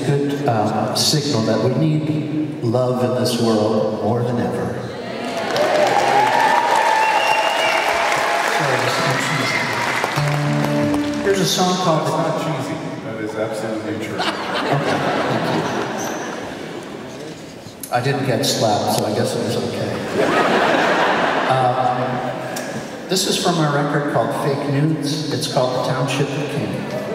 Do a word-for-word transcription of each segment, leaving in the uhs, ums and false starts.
good um, signal that we need love in this world more than ever. Here's a song called... That's not cheesy. That is absolutely true. Okay, thank you. I didn't get slapped, so I guess it was okay. Um, this is from our record called Fake Nudes. It's called The Township of King.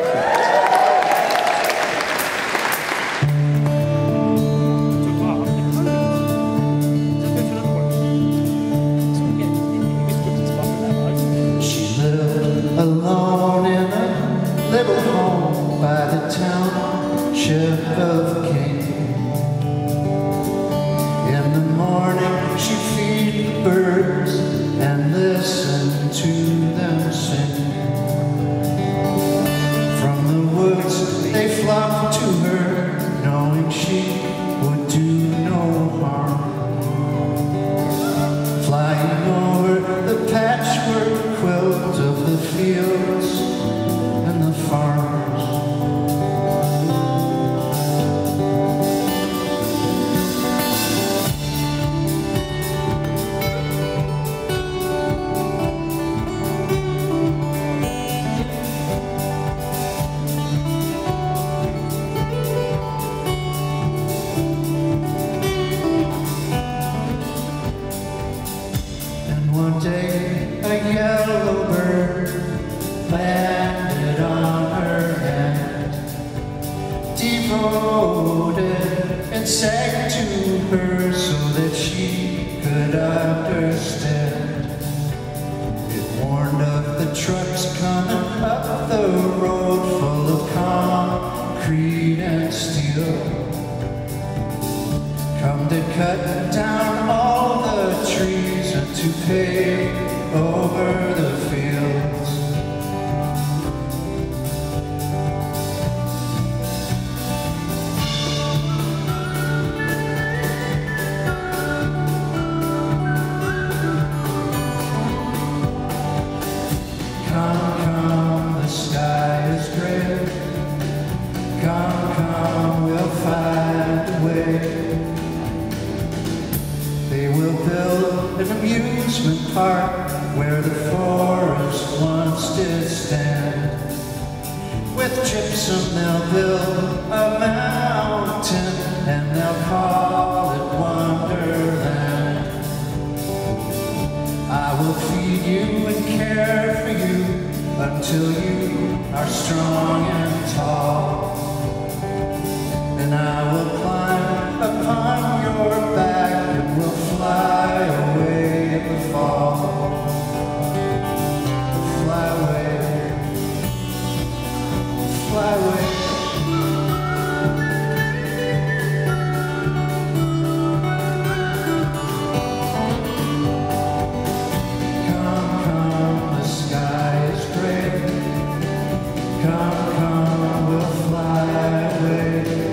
Alone in a little home by the township of King. In the morning she'd feed the birds and listen to them sing. From the woods they flocked to her, knowing she would do no harm. Flying over the patchwork quilt of the fields and the farms. And one day a yellow bird landed on her hand, devoted and sang to her so that she could understand. It warned of the trucks coming up the road full of concrete and steel, come to cut down all the trees and to pave over the fields. Come, come, the sky is gray. Come, come, we'll find a way. They will build an amusement park where the forest once did stand. With gypsum they'll build a mountain and they'll call it Wonderland. I will feed you and care for you until you are strong and tall. And I will climb upon your back and we'll fly away in the fall. Fly away, fly away. Come, come, the sky is gray. Come, come, we'll fly away.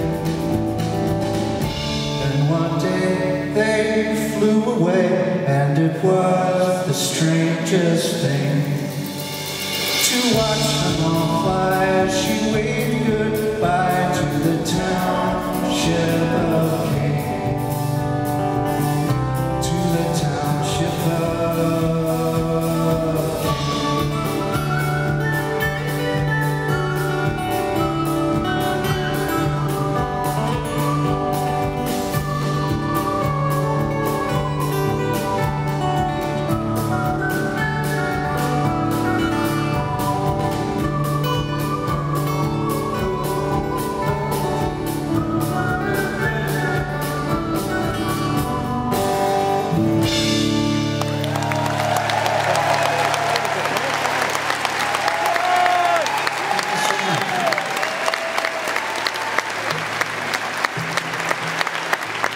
And one day they flew away, and it was the strangest thing to watch them all fly as she waved